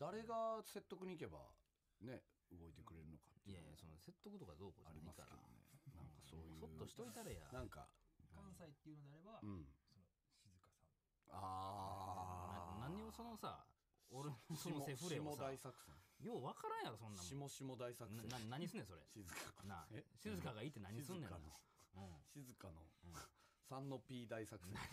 誰が説得に行けばね動いてくれるのかっていう。 いやいや、その説得とかどうこうじゃないから。 なんかそういうそっとしといたれや。 なんか関西っていうのであれば、その静香さん。 何をそのさ、俺のそのセフレを下さ、 大作戦。 ようわからんやろそんなもん。 下大作戦。 何すんねんそれ。 静かなあ静かがいいって何すんねんな。 静かの3の P 大作戦。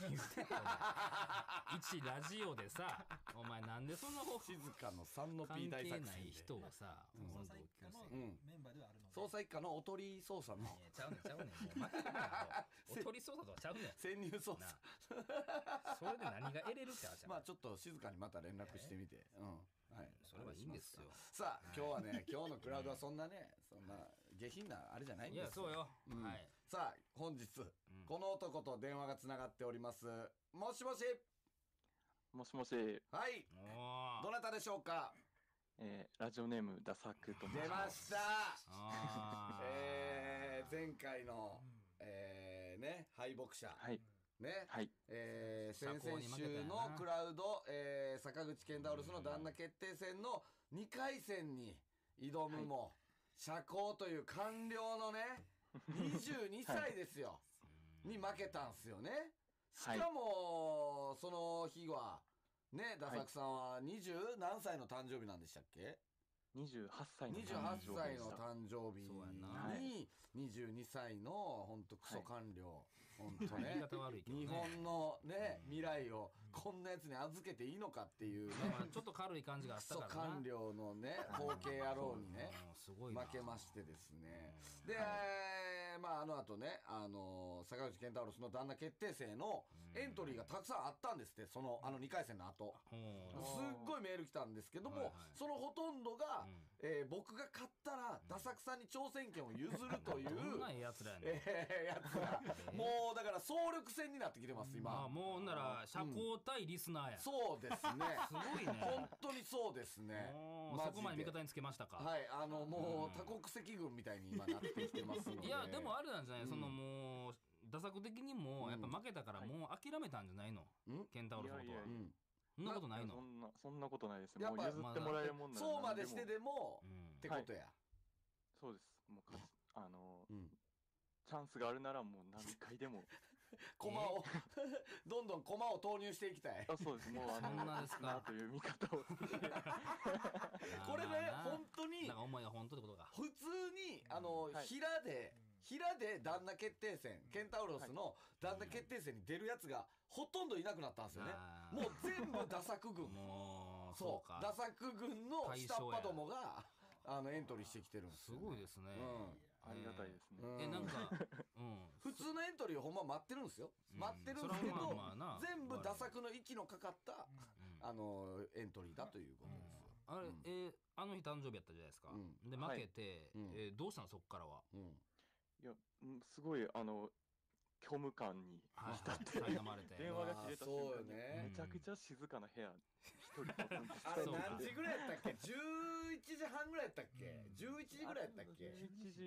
一ラジオでさ、お前なんでそんな静かの3の P 関係大作戦ない人をさ、 捜査一課のメンバーではあるので、 捜査一課のおとり捜査のいやちゃうねんもう負けたな。おとり捜査とかちゃうねん。 潜入捜査。 それで何が得れるって話や。 まあちょっと静かにまた連絡してみて。はい。 それはいいんですよ。 さあ今日はね、今日のクラウドはそんなね、そんな下品なあれじゃないんいや、 ですそうよ。はい。 さあ本日この男と電話がつながっております。もしもし。 もしもし、 はい。 おどなたでしょうか。 ラジオネームダサクと申し出まます。 した前回のね敗北者。 はい。 ね。 はい。 先々週のクラウド、坂口健太郎の旦那決定戦の2回戦に挑むも、社交という官僚のね、22歳ですよ。に負けたんすよね。しかも、その日は、ね、ダサクさんは20何歳の誕生日なんでしたっけ 28歳の誕生日 28 でした。 歳の誕生日に22歳の本当クソ官僚、本当ね、日本のね未来をこんなやつに預けていいのかっていうね、 ちょっと軽い感じがあったからな。 クソ官僚のね後継野郎にね負けましてですね。で、まああの後ね坂口健太郎の旦那決定戦のエントリーがたくさんあったんですって。その2回戦の後すっごいメール来たんですけども、そのほとんどが僕が勝ったらダサクさんに挑戦権を譲るというどんなやつらやねん。 やつがもうだから総力戦になってきてます今。 もうほんなら社交対リスナーや。 そうですね。 すごいね。 本当にそうですね。 そこまで味方につけましたか。 はいもう多国籍軍みたいに今なってきてますので。 いやでもあれなんじゃない、そのもうダサク的にもやっぱ負けたからもう諦めたんじゃないの、ケンタウロスのことは。そんなことないの？ そんなことないです。もう譲ってもらえるもんならそうまでしてでもってことや。 そうです。もうチャンスがあるならもう何回でも駒をどんどん駒を投入していきたい。 そうです。もうそんなですかという見方をこれね本当になんか思いが本当ってことか。 普通に平で旦那決定戦、ケンタウロスの旦那決定戦に出るやつがほとんどいなくなったんですよね。もう全部ダサク軍。そうダサク軍の下っ端どもがエントリーしてきてるんですよ。 すごいですね。 ありがたいですね。 なんか普通のエントリーをほんま待ってるんですよ。待ってるんですけど全部ダサクの息のかかったエントリーだということですよ。 あれあの日誕生日やったじゃないですか。で負けてどうしたのそっからは。 いやすごい虚無感に浸って電話が切れた瞬間にめちゃくちゃ静かな部屋一人あれ何時ぐらいやったっけ？11時半ぐらいやったっけ？11時ぐらいやったっけ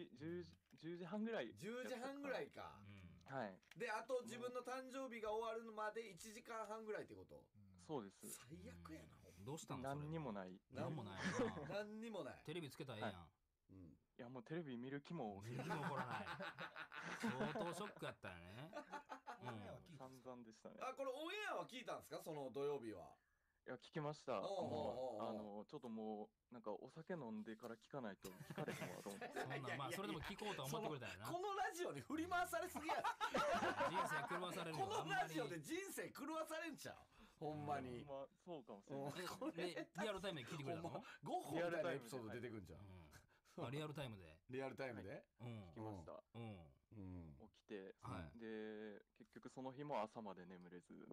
？10時半ぐらい。 10時半ぐらいか。 はい。 であと自分の誕生日が終わるまで1時間半ぐらいってこと？ そうです。 最悪やな。 どうしたの？ 何にもない。 何もないな。 何にもない。 テレビつけたらええやん。 いやもうテレビ見る気も起こらない。相当ショックやったよね。 散々でしたね。 これオンエアは聞いたんですか？その土曜日は。 いや聞きました。もうちょっともうなんかお酒飲んでから聞かないと聞かれへんわと思って。 そんなまあそれでも聞こうと思ってくれたよな。 このラジオに振り回されすぎや。 人生狂わされるよ。 このラジオで人生狂わされんちゃう。ほんまに。 まあそうかもしれない。 リアルタイムで聞いてくれたの？ ゴッホみたいなエピソード出てくんじゃん。 リアルタイムで。 リアルタイムで聞きました。起きてで結局その日も朝まで眠れず。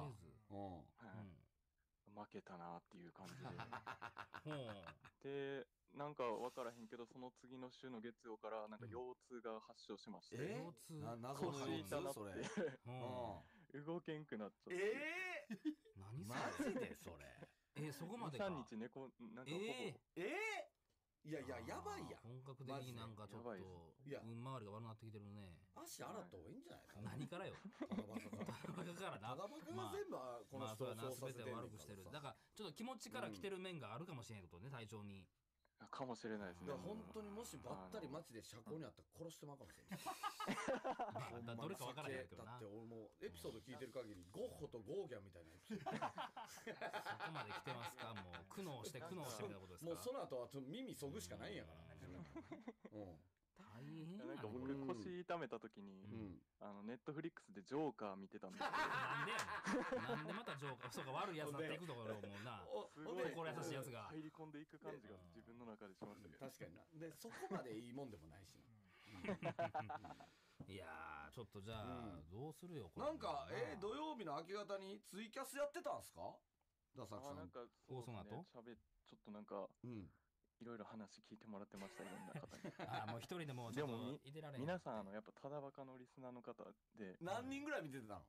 負けたなっていう感じで。で、なんか分からへんけど、その次の週の月曜からなんか腰痛が発症しまして。 腰痛？謎の腰痛それ。 動けんくなっちゃって。 何それ？ マジでそれ？ そこまでか。 3日なんかほぼ。 いやいや、やばいやん。 本格的になんかちょっと運回りが悪くなってきてるね。 足洗った方がいいんじゃないか。 何からよ。 ただバカからな。ただバカが全部この人をそうさせて全て悪くしてる。だからちょっと気持ちから来てる面があるかもしれないことね、体調に。 かもしれないですね。 本当にもしばったり街で車高にあったら殺してまうかもしれない。 どれか分からへんけどな。 だって俺もエピソード聞いてる限りゴッホとゴーギャンみたいなエピソード。 そこまで来てますか。もう苦悩してみたいなことですか。 もうその後は耳そぐしかないんやから。 大変やなんか僕腰痛めた時にネットフリックスでジョーカー見てたんですよ。 なんでまたジョーカー、そうか悪いやつになっていくところもな、 すごい心優しいやつが入り込んでいく感じが自分の中でしましたけど。 確かにな。でそこまでいいもんでもないしな。 いやーちょっとじゃあどうするよこれ。 なんか土曜日の明け方にツイキャスやってたんすか、ダサクさん。 なんか放送の後ちょっとなんかいろいろ話聞いてもらってました、いろんな方に。 もう一人でもちょっといてられん。 皆さんやっぱただバカのリスナーの方で何人ぐらい見てたの？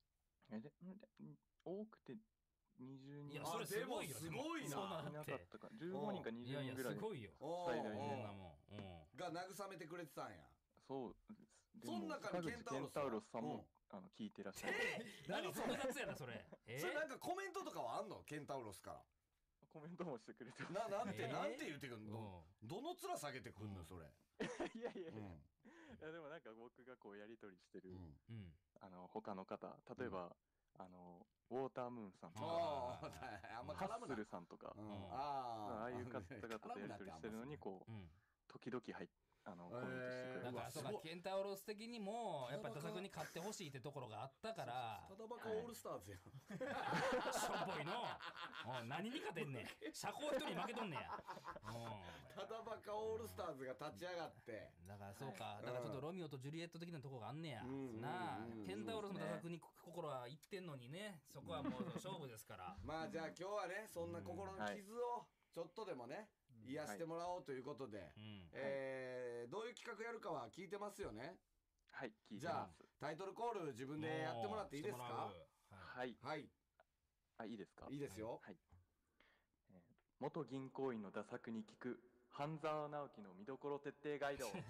多くて20人。 いやそれすごいよ。 すごいな。 いなかったか15人か20人ぐらい。 すごいよ。 最大そんなもんが慰めてくれてたんや。 そうです。 その中にケンタウロスさんも聞いてらっしゃる。 何複雑やなそれ。 それなんかコメントとかはあんの？ケンタウロスから。 コメントもしてくれてる。 なんて言ってくんの？どの面下げてくんのそれ。 いやでもなんか僕がこうやり取りしてる他の方、例えばウォータームーンさんとかハッスルさんとか、ああいう方々とやり取りしてるのにこう時々コメントしてくれる。 だからそうか、ケンタウロス的にもやっぱりダサくに勝ってほしいってところがあったから。 ただバカオールスターズやん。 しょぼいの。何に勝てんねん。社交一人負けとんねや。 ただバカオールスターズが立ち上がって。 だからそうか、だからちょっとロミオとジュリエット的なところがあんねや。なあ、ケンタウロスもダサくに心はいってんのにね、そこはもう勝負ですから。 まあじゃあ今日はね、そんな心の傷をちょっとでもね癒してもらおうということで、どういう企画やるかは聞いてますよね。 はい、聞いてます。 じゃあタイトルコール自分でやってもらっていいですか？ はいはい。いいですか？ いいですよ。 はい。元銀行員のダサくに聞く半沢直樹の見どころ徹底ガイド。 好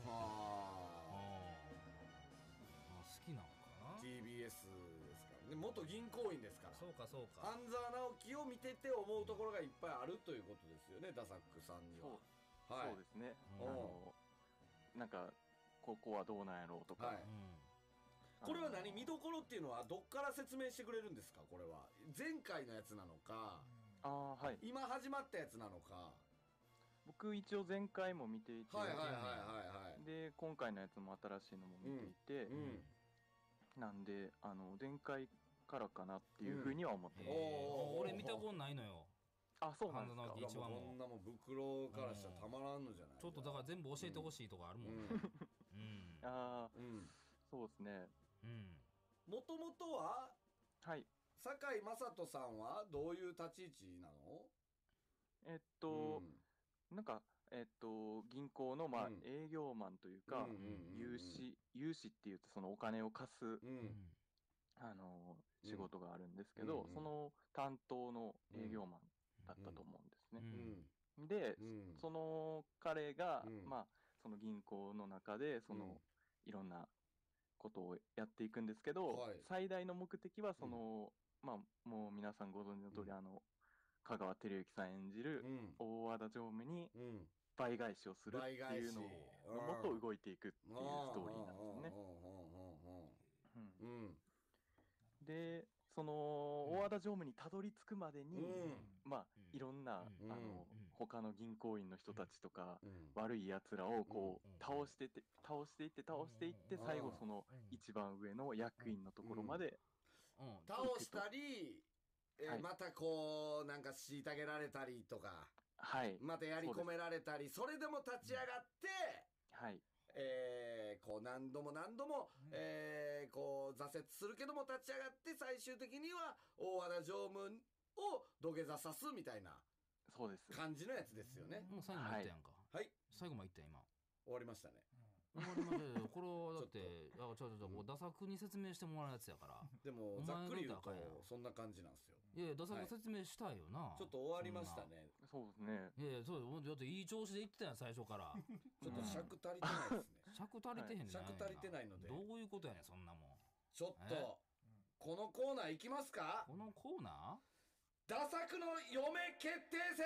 きなのかな。 TBS ですからね、元銀行員ですから。 そうかそうか。 半沢直樹を見てて思うところがいっぱいあるということですよね、ダサックさんには。 そうですね。なんかここはどうなんやろうとか。 これは何、見どころっていうのはどっから説明してくれるんですか？これは前回のやつなのか、今始まったやつなのか。 僕一応前回も見ていて、で今回のやつも新しいのも見ていて、なんで前回からかなっていうふうには思ってます。 俺見たことないのよ。 そうなんですか。 一話もこんなもん袋からしたらたまらんのじゃない。 ちょっとだから全部教えてほしいとかあるもん。 そうですね。 もともとは堺雅人さんはどういう立ち位置なの？ なんか銀行の営業マンというか、融資っていうとそのお金を貸す仕事があるんですけど、その担当の営業マンだったと思うんですね。でその彼がその銀行の中でそのいろんなことをやっていくんですけど、最大の目的はそのもう皆さんご存知の通り香川照之さん演じる大和田常務に倍返しをするっていうののもと動いていくっていうストーリーなんですね。でその大和田常務にたどり着くまでにいろんな他の銀行員の人たちとか悪いやつらをこう倒していって最後その一番上の役員のところまで倒したり、またこうなんか虐げられたりとか、またやり込められたり、それでも立ち上がって、こう何度もこう挫折するけども立ち上がって最終的には大和田常務を土下座さすみたいな感じのやつですよね。 もう最後までいったやんか。最後までいった今。 終わりましたね。 これはだってダサくに説明してもらうやつやから。 でもざっくり言うとそんな感じなんですよ。 いやダサく説明したいよな。 ちょっと終わりましたね。 そうですね。 いやそうだっていい調子で言ってたやん最初から。 ちょっと尺足りてないですね。 尺足りてへんねん。 尺足りてないので。 どういうことやねんそんなもん。 ちょっとこのコーナーいきますか。 このコーナー？ ダサくの嫁決定戦。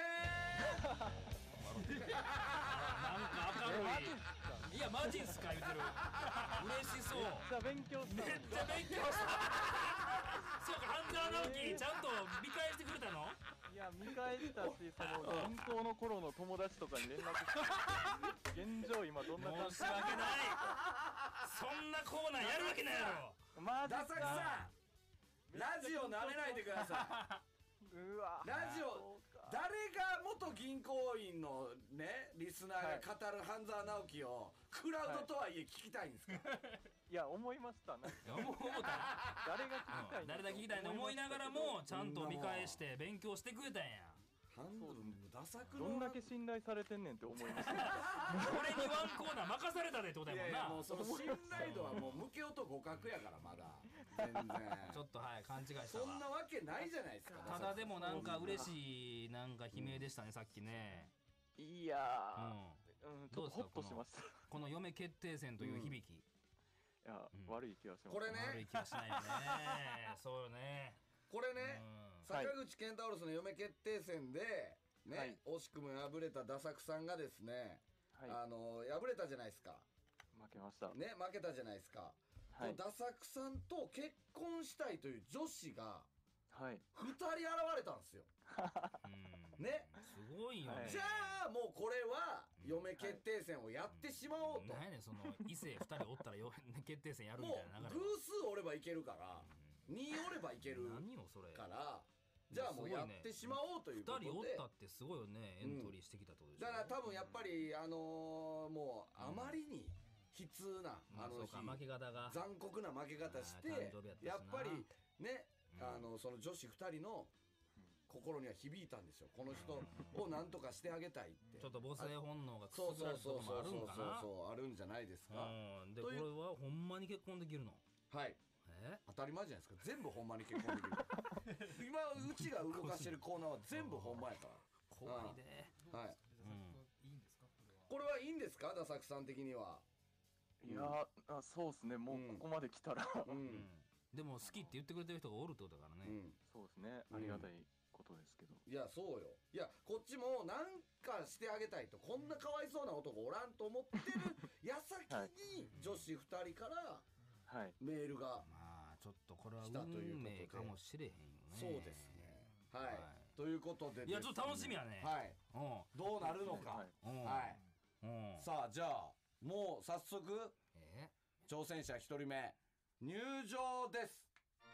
なんか明るい。いやマジっすか言ってる。嬉しそう。 めっちゃ勉強した。 めっちゃ勉強した。そうか半沢直樹ちゃんと見返してくれたの？ いや見返したし、その銀行の頃の友達とかに連絡して、現状今どんな感じ？ 申し訳ない。そんなコーナーやるわけないやろ。 マジダサくさん、ラジオ舐めないでください。 うわ。 ラジオ誰が元銀行員のねリスナーが語る半沢直樹をクラウドとはいえ聞きたいんですか。 いや思いました。 思った誰が聞きたい？ 誰が聞きたいの思いながらもちゃんと見返して勉強してくれたんや。 ダサくどんだけ信頼されてんねんって思いました。 俺にワンコーナー任されたでってことやもんな。 もうその信頼度はもう無形と互角やからまだ全然ちょっとはい勘違いしたわ。 そんなわけないじゃないですか。 ただでもなんか嬉しいなんか悲鳴でしたねさっきね。 いやー、ちょっとホッとしました。 この嫁決定戦という響き。 いや悪い気がします。 これね悪い気がしないよね。そうよね。 これね坂口健太郎の嫁決定戦でね惜しくも敗れたダサくさんがですね敗れたじゃないですか。 負けましたね。負けたじゃないですか。ダサくさんと結婚したいという女子が2人現れたんですよ。ね。 すごいよね。 じゃあもうこれは嫁決定戦をやってしまおうと。 何やねんその異性2人おったら嫁決定戦やるみたいな。 もう偶数おればいけるから2おればいけるからじゃあもうやってしまおうということで。 2人おったってすごいよね。エントリーしてきたってことでしょ。 だから多分やっぱりもうあまりに悲痛な負け方が残酷な負け方してやっぱりねその女子2人の心には響いたんですよ。この人をなんとかしてあげたいってちょっと母性本能がくすぐられるとこもあるんかな。 そうあるんじゃないですか。 でこれはほんまに結婚できるの？ はい当たり前じゃないですか。全部ほんまに結婚できる。今うちが動かしてるコーナーは全部ほんまやから。 怖いね。 はい。 いいんですかこれはいいんですかダサくさん的には。 いやそうですね。もうここまで来たらでも好きって言ってくれてる人がおるってことだからね。 そうですね。ありがたいことですけど。 いやそうよ。いやこっちもなんかしてあげたいと。こんなかわいそうな男おらんと思ってる矢先に女子2人からメールがまあちょっとこれは運命かもしれへんよね。 そうですね。はいということでいやちょっと楽しみやね。 はいどうなるのか。はいさあじゃあもう早速挑戦者1人目入場です。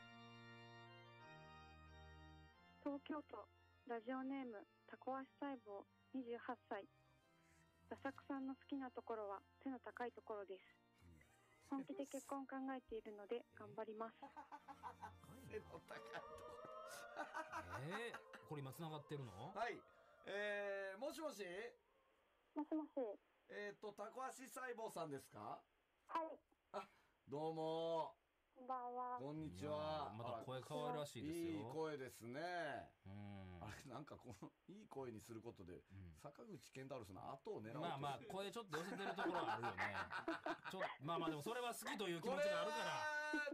東京都ラジオネームタコ足細胞28歳。ダサくさんの好きなところは背の高いところです。本気で結婚考えているので頑張ります。 背の高いとここれ今繋がってるの？ はいもしもしもしもしタコ足細胞さんですか？ はい。 どうもこんばんは。 こんにちは。 また声可愛らしいですよ。 いい声ですね。あれなんかこのいい声にすることで坂口健太郎さんの後を狙おうとしてまあ声ちょっと寄せてるところはあるよね。まあでもそれは好きという気持ちがあるから。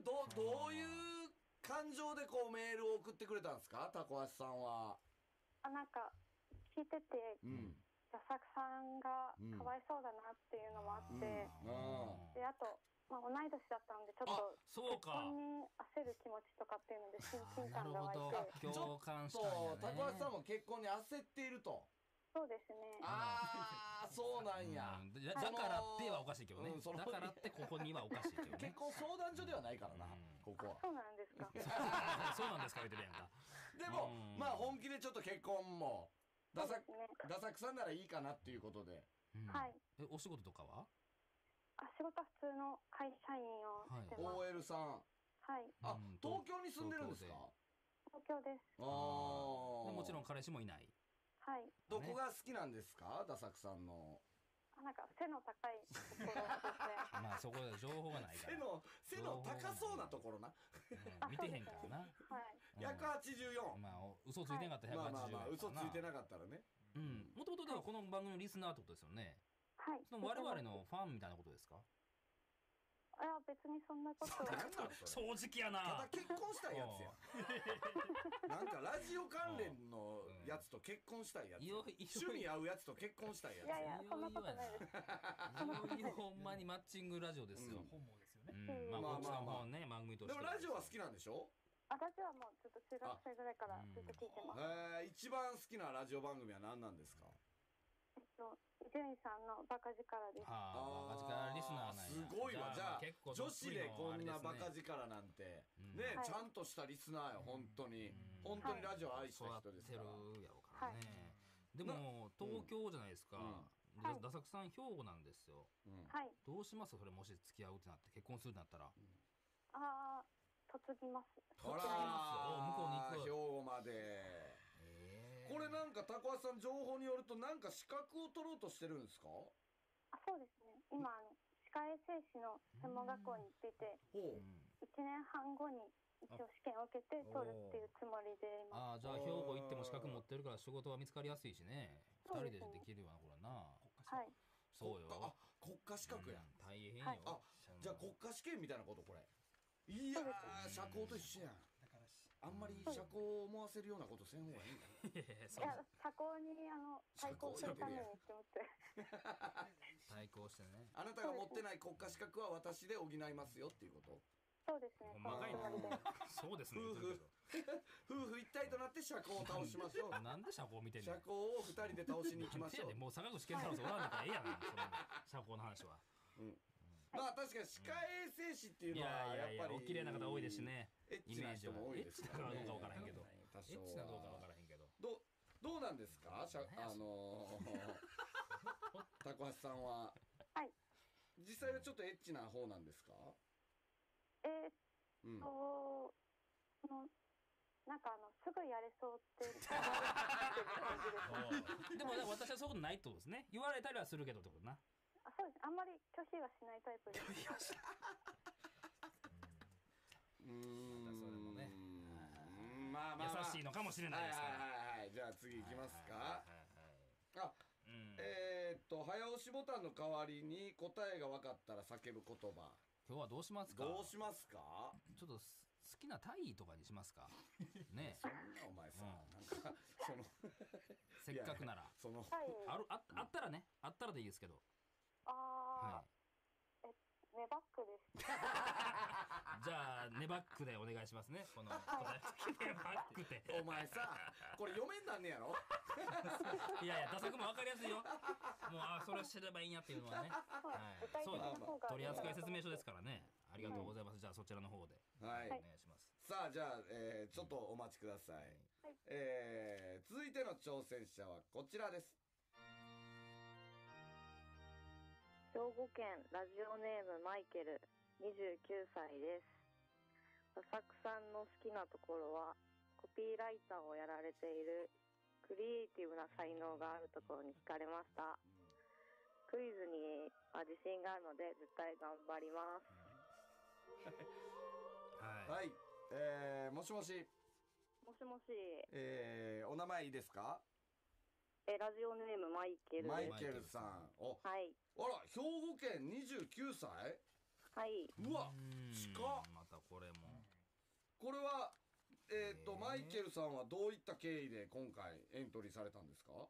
どういう感情でこうメールを送ってくれたんですかタコ足さんは。 なんか聞いててダサくさんがかわいそうだなっていうのもあってであと同い年だったのでちょっと結婚に焦る気持ちとかっていうので親近感が湧いて共感したんやね。 タコ足さんも結婚に焦っていると。 そうですね。 そうなんや。 だからってはおかしいけどね。だからってここにはおかしいけどね。 結婚相談所ではないからなここは。 そうなんですか。 そうなんですか言ってるやんか。 でもまあ本気でちょっと結婚もダサくさんならいいかなっていうことで。 はい。 お仕事とかは？ 仕事は普通の会社員をしてます。 OL さん。 はい。 東京に住んでるんですか？ 東京です。 もちろん彼氏もいない。 はい。 どこが好きなんですかダサくさんの？ なんか背の高いところですね。 まあそこで情報がないから背の高そうなところな。 見てへんからな。 はい。 184。 まあ嘘ついてなかったら184。 まあ嘘ついてなかったらね。 もともとだからこの番組のリスナーってことですよね。 はい。 その我々のファンみたいなことですか？ いや別にそんなことは。 正直やな。 ただ結婚したいやつや。なんかラジオ関連のやつと結婚したいやつ。趣味合うやつと結婚したいやつ。 いやいやそんなことないです。 ほんまにマッチングラジオですよ。 本望ですよね。 まあこっちの方ね番組として。 でもラジオは好きなんでしょ？ ラジオはもうずっと中学生ぐらいからずっと聞いてます。 一番好きなラジオ番組は何なんですか？ 伊集院さんのバカ力です。 バカ力リスナーなんや。 すごいわ。じゃあ女子でこんなバカ力なんてね、ちゃんとしたリスナーよ。本当にラジオ愛した人ですから。 育てるやろからね。でも東京じゃないですか。ダサクさん兵庫なんですよ。どうします？それもし付き合うってなって結婚するってなったら。 嫁ぎます。 ほら向こうに行く。兵庫まで。これなんか高橋さん情報によるとなんか資格を取ろうとしてるんですか？ そうですね。今歯科衛生士の専門学校に行っていて、1年半後に一応試験を受けて取るっていうつもりでいます。 じゃあ兵庫行っても資格持ってるから仕事は見つかりやすいしね。2人でできるようなこれな。 はい。 そうよ。 国家資格や。 大変よ。 じゃあ国家試験みたいなことこれ。いや社交と一緒やん。あんまり社交を思わせるようなことせん方がいいんだよ。 いや社交に対抗するためにって思って。 対抗してね。 あなたが持ってない国家資格は私で補いますよっていうこと？ そうですね。 そうですね。 夫婦一体となって社交を倒しましょう。 なんで社交見てんの？ 社交を2人で倒しに行きましょう。 もう坂口健太郎さんおらんのからええやな。社交の話は。 まあ確かに歯科衛生士っていうのはやっぱりお綺麗な方多いですしね。 エッチな人も多いですからね。 エッチなのかどうかわからへんけど。エッチなどうかわからへんけど。 どうなんですか？高橋さんは。 はい。 実際はちょっとエッチな方なんですか？ なんかすぐやれそうってでも私はそういうことないってことですね。言われたりはするけどってことな。 そうです。あんまり拒否はしないタイプです。 拒否はしない。それもね。まあ優しいのかもしれないですから。 はい。じゃあ次いきますか。早押しボタンの代わりに答えが分かったら叫ぶ言葉。 今日はどうしますか？ どうしますか？ ちょっと好きなタイとかにしますか？ね。 そんなお前さ、なんかせっかくならあったらね、あったらでいいですけど。 ネバックです。 じゃあネバックでお願いしますね。このネバックで。 お前さ、これ読めんなんねやろ？ いやダサくも分かりやすいよ。もうそれ知ればいいんやっていうのはね。そう取扱説明書ですからね。ありがとうございます。じゃあそちらの方でお願いします。 さあじゃあちょっとお待ちください。続いての挑戦者はこちらです。 兵庫県ラジオネームマイケル、29歳です。ダサクさんの好きなところはコピーライターをやられているクリエイティブな才能があるところに惹かれました。クイズには自信があるので絶対頑張ります。 はい、もしもし。 もしもし。 お名前いいですか？ ラジオネームマイケルです。 マイケルさん。 はい。 あら、兵庫県29歳？ はい。 うわ、近っ。 またこれも。 これはマイケルさんはどういった経緯で今回エントリーされたんですか？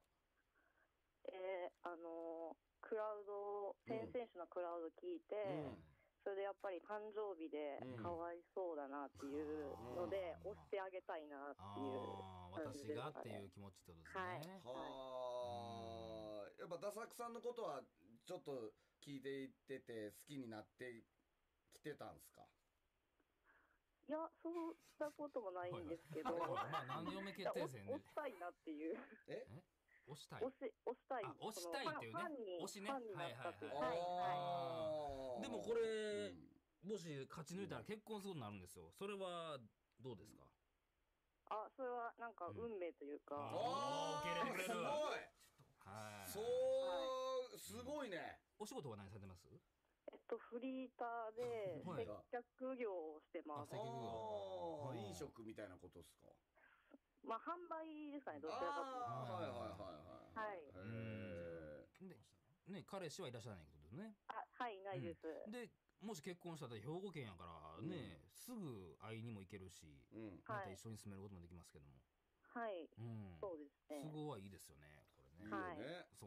クラウド、先々週のクラウド聞いて、それでやっぱり誕生日でかわいそうだなっていうので、押してあげたいなっていう私がっていう気持ちってことですね。 はあ。やっぱダサクさんのことはちょっと聞いていってて好きになってきてたんですか？ いや、そんなこともないんですけど、 何嫁決定戦で押したいなっていう。 押したい。 押したい。 押したいっていうね。押しね。 ファンになったっていう。 でもこれもし勝ち抜いたら結婚することになるんですよ。それはどうですか？ それはなんか運命というか。 受け入れてくれる。 すごい。 すごいね。 お仕事は何されてます？ フリーターで接客業をしてます。 接客業。 飲食みたいなことですか？ まあ販売ですかね、どちらかというと。はい。 で、ね、彼氏はいらっしゃらないことですね。 はい、いないです。 で、もし結婚したら兵庫県やからね、すぐ会いにも行けるし、また一緒に住めることもできますけども。 はい。そうですね。 都合はいいですよね、これね。 はい。 そう。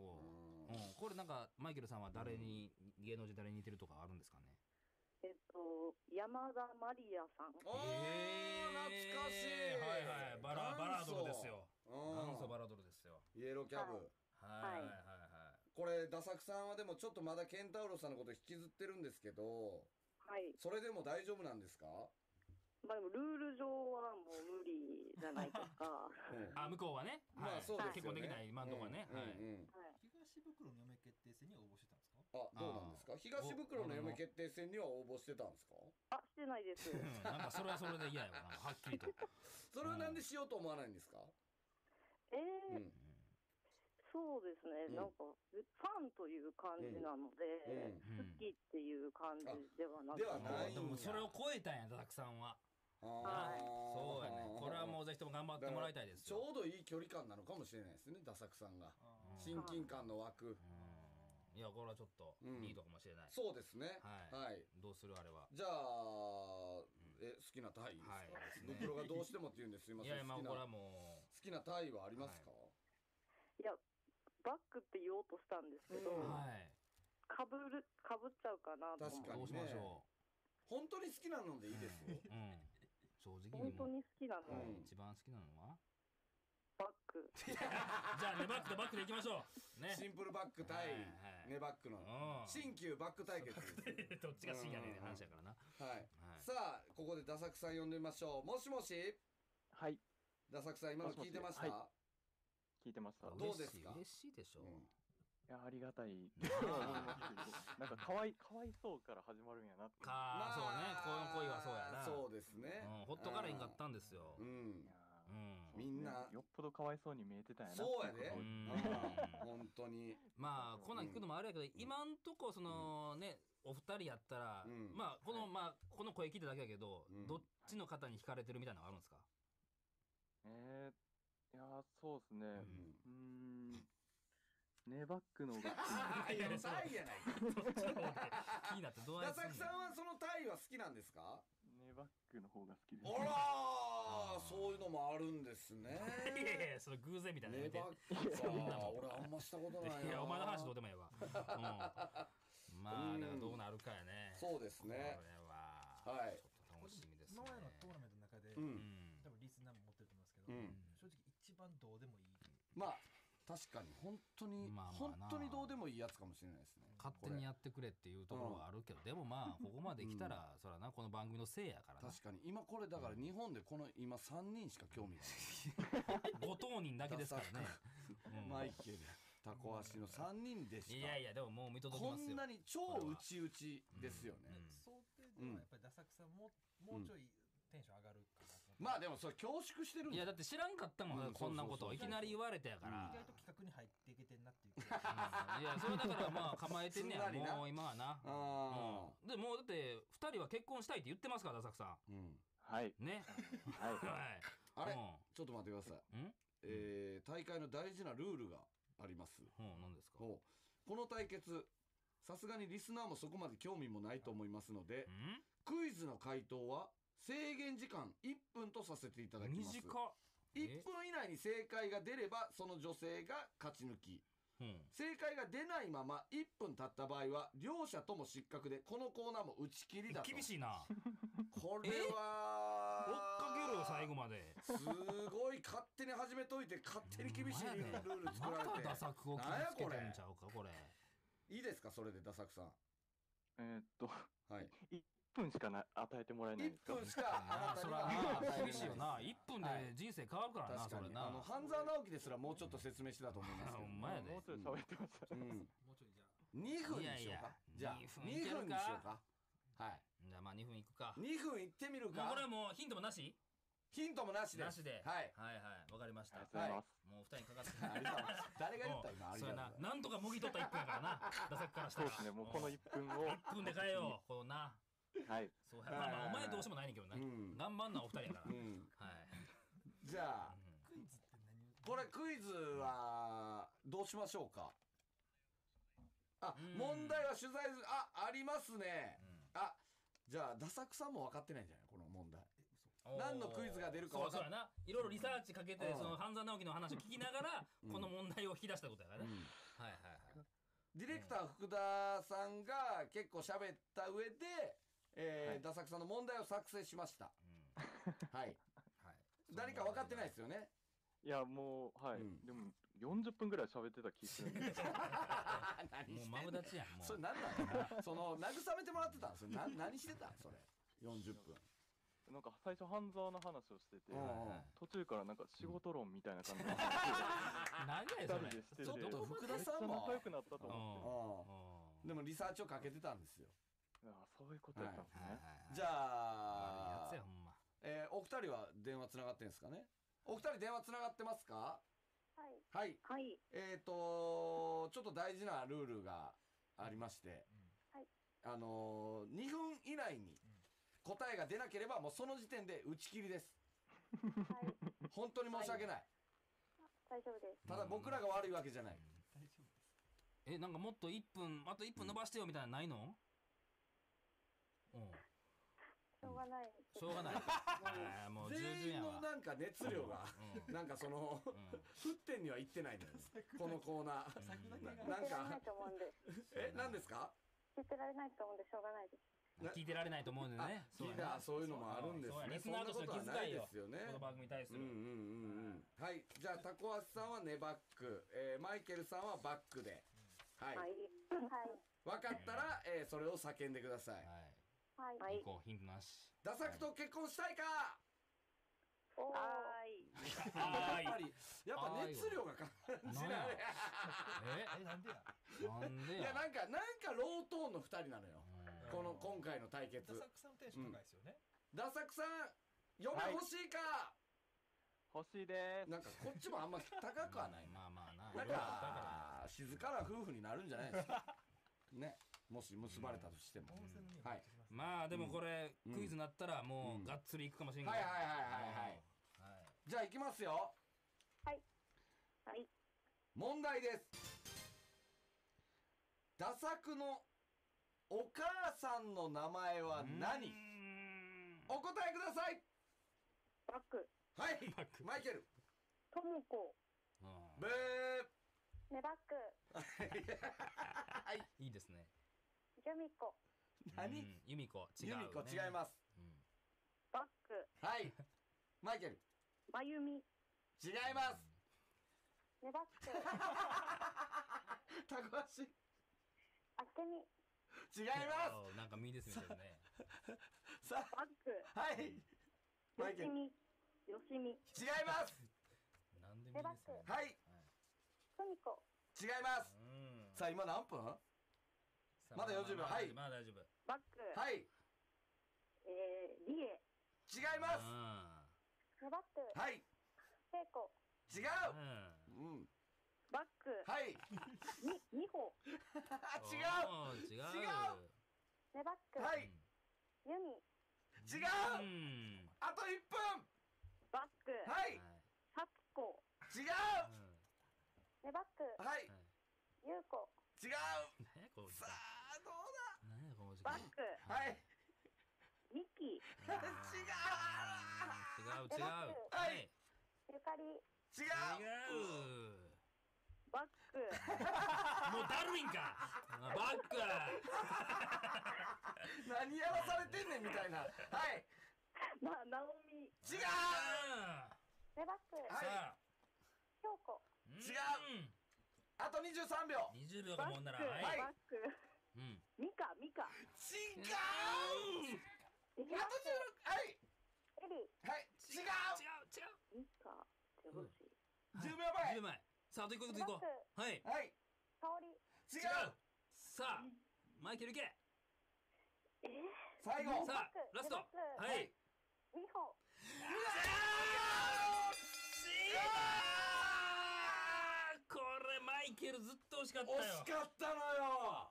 これなんかマイケルさんは誰に芸能人誰に似てるとかあるんですかね？ 山田まりやさん。 懐かしい。 はいはい、バラドルですよ。元祖バラドルですよ。 イエローキャブ。 はいはいはい。 これダサクさんはでもちょっとまだケンタウロスさんのこと引きずってるんですけど、 はい。 それでも大丈夫なんですか？ まあでもルール上はもう無理じゃないですか。 向こうはね。 まあそうですよね。 結婚できない今のところね。 東袋の嫁決定戦に応募してたんですか？ どうなんですか？東袋の嫁決定戦には応募してたんですか？ してないです。 なんかそれはそれで嫌やわな、はっきりと。 それはなんでしようと思わないんですか？ そうですね、なんかファンという感じなので、好きっていう感じではなくて。 ではないんや。 でもそれを超えたんや、たくさんは。そうやね。これはもうぜひとも頑張ってもらいたいです。 ちょうどいい距離感なのかもしれないですね、ダサクさんが。親近感の湧く。 いや、これはちょっといいとかもしれない。 そうですね。 はい。どうするあれは。 じゃあ好きなタイですか？袋がどうしてもって言うんですいません。 いや、まあこれはもう好きなタイはありますか？ いや、バッグって言おうとしたんですけど、かぶっちゃうかなと思って。 確かにね。本当に好きなのでいいですよ。 正直に本当に好きなの。 一番好きなのはバッグ。 じゃあネバッグとバッグでいきましょうね。 シンプルバッグ対ネバッグの新旧バッグ対決です。 どっちが新やねん話やからな。 はい。さあここでダサクさん呼んでみましょう。もしもし。 はい。 ダサクさん今の聞いてました？ 聞いてました。 どうですか？ 嬉しいでしょ。 いや、ありがたいと思いますけど、なんかかわいそうから始まるんやなって。 そうね、この恋はそうやな。 そうですね。 ほっとからへんかったんですよ。 みんなよっぽどかわいそうに見えてたんやな。 そうやで。本当に。 まあこんなん聞くのもあれやけど、今んとこそのね、お二人やったら、まあこの声聞いただけやけど、どっちの方に惹かれてるみたいなのがあるんですか？ いや、そうですね。ネバッグの方がいや、タイやないか。 気になってどうやって。 ダサクさんはそのタイは好きなんですか？ ネバッグの方が好きです。 あら、そういうのもあるんですね。 いやいや、それ偶然みたいな。 ネバッグか。俺あんましたことないな。 いや、お前の話どうでもええわ。まあ、だからどうなるかやね。 そうですね。 これは。 はい。 ちょっと楽しみですね。 今までのトーナメントの中で、多分リスナーも持ってると思いますけど、正直一番どうでもいい。 まあ。確かに本当にどうでもいいやつかもしれないですね。 勝手にやってくれっていうところはあるけど、でもまあここまで来たらそらな、この番組のせいやからな。 確かに今これだから日本でこの今3人しか興味がない。 ご当人だけですからね。 マイケル、タコ足の3人でしか。 いやいや、でももう見届けますよ。 こんなに超内々ですよね。 想定ではやっぱりダサクさんもうちょいテンション上がるかな。 まあでもそれ恐縮してる。 いやだって知らんかったもん、こんなこといきなり言われてやから。 意外と企画に入っていけてんなっていう。 いや、それだからまあ構えてんねや、もう今はな。でもうだって2人は結婚したいって言ってますから、ダサクさん。 はい。 ね。 はい。 あれちょっと待ってください。大会の大事なルールがあります。 何ですか？ この対決さすがにリスナーもそこまで興味もないと思いますので、クイズの回答は制限時間1分とさせていただきます。 短っ。 1分以内に正解が出ればその女性が勝ち抜き、正解が出ないまま1分経った場合は両者とも失格でこのコーナーも打ち切りだと。 厳しいな。 これは追っかけろよ最後まで。 すごい勝手に始めといて勝手に厳しいルール作られて。 またダサクを傷つけてんちゃうかこれ。 いいですかそれでダサクさん。はい。 1分しか与えてもらえないんですか？ 1分しかあなたには厳しいよな。1分で人生変わるからな。 確かに半沢直樹ですらもうちょっと説明してたと思いますけど。 もうちょい喋ってました。 もうちょいじゃあ 2分にしようか。じゃあ2分にしようか。はい。 じゃあまあ2分いくか。 2分いってみるか。 これはもうヒントもなし？ ヒントもなしで。 なしで。はいはいはい、わかりました。 はい。 もう2人にかかって。 誰誰が言った今ありがとうございます。 なんとかもぎ取った1分やからな、ダサくからしたら。 そうですね、もうこの1分を 1分で変えよう、このな。 はい。 そう、まあお前どうしてもないねんけどな。頑張んなお二人やから。はい。 じゃあこれクイズはどうしましょうか。問題は取材ありますね。じゃあダサくさんも分かってないんじゃないこの問題。何のクイズが出るか分かそうやな。いろいろリサーチかけてその半沢直樹の話を聞きながらこの問題を引き出したことやからね。はいはいはい。 ディレクター福田さんが結構喋った上でダサくさんの問題を作成しました。はい。誰か分かってないですよね。 いやもうはい。でも40分ぐらい喋ってた気するんですよ。 もうマブダチやん。 それ何なの？その慰めてもらってたんですよ。何してたんそれ40分。 なんか最初半沢の話をしてて、途中からなんか仕事論みたいな感じで何やそれ。 ちょっと福田さんも仲良くなったと思って。でもリサーチをかけてたんですよ。 そういうことやったんですね。 じゃあお二人は電話つながってんですかね。お二人電話つながってますか。はい。ちょっと大事なルールがありまして、2分以内に答えが出なければもうその時点で打ち切りです。本当に申し訳ない。 大丈夫です。 ただ僕らが悪いわけじゃない。 なんかもっと1分あと1分伸ばしてよみたいなのないの？ しょうがない。 しょうがない。もう全員のなんか熱量がなんかその沸点にはいってないのよ。このコーナー。なんか何ですか？ 聞いてられないと思うんでしょうがないです。 聞いてられないと思うんでね。 そういうのもあるんですね。 リスナーとしての気遣いよ。 この番組に対する。 はい。じゃあタコアスさんはネバック、マイケルさんはバックで。はい。分かったらそれを叫んでください。 はい。 行こうヒントなし。 ダサくと結婚したいか。 はい。 やっぱ熱量が感じられ。 なんでや。 いやなんかロートーンの2人なのよ。この今回の対決。 ダサくさんテンション高いですよね。 ダサくさん嫁欲しいか。 欲しいです。 なんかこっちもあんま高くはない。 まあまあな。 なんか静かな夫婦になるんじゃないですか。ね。もし結ばれたとしても。はい。 まあでもこれクイズになったらもうがっつりいくかもしれんけど。 はい。じゃあいきますよ。 はい。 問題です。ダサくのお母さんの名前は何？お答えください。 バック。 はい。マイケル。 トモコ。 ブー。 ネバック。 はい。 いいですね。 ユミコ。 何？ユミコ違う。 ユミコ違います。 バック。 はい。マイケル。 まゆみ。 違います。 ネバック。 たこ足。 あけみ。 違います。 なんかみですよね。 さあ。 バック。 はい。マイケル。 よしみ。 違います。 なんでみネバック。 はい。 トミコ。 違います。さあ今何分？まだ40秒。はい。 まだ大丈夫。 バック。 はい。 リエ。 違います。 ネバック。 はい。 セイコ。 違う。 バック。 はい。 ニホ。 違う。 ネバック。 はい。 ユミ。 違う。あと1分。 バック。 はい。 サツコ。 違う。 ネバック。 はい。 ユウコ。 違う。さあどうだ。バック。 はい。 ミキ。 違う。 はい。 ゆかり。 違う。 バック。 もうだるいんか。バック。 何やらされてんねんみたいな。はい。 ナオミ。 違う。 ネバック。 はい。 京子。 違う。あと23秒。 20秒かもんなら。 はい。バック。ミカ。 違う。あと16。はい。 エリ。 はい。違う。 ミカ。 10秒前。 さああと1個ずついこう。はい。 はい。 香り。 違う。 さあマイケルいけ。 最後。 さあラスト。はい。 ミホ。 これイケルずっと惜しかったよ。 惜しかったのよ。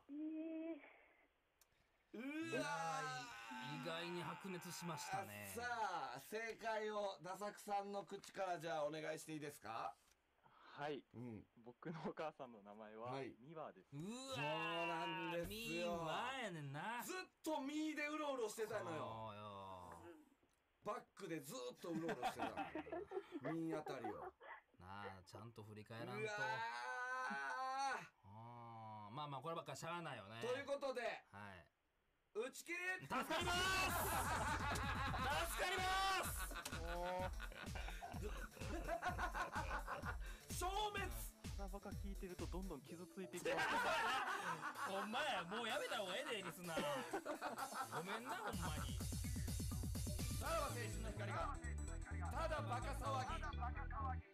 うわ意外に白熱しましたね。 さあ正解をダサクさんの口からじゃあお願いしていいですか。 はい、僕のお母さんの名前はミワです。 うわそうなんですよ。 ミワやねんな。 ずっとミでうろうろしてたのよ。バックでずっとうろうろしてたミあたりをなあ、ちゃんと振り返らんと。 うわまあまあこればっかしゃあないよね。 ということで、 はい、 打ち切り助かります助かります消滅。 サバカ聞いてるとどんどん傷ついていきますほんまや、もうやめた方がええで、リスナーごめんな、ほんまに。 さらば青春の光がただバカ騒ぎ。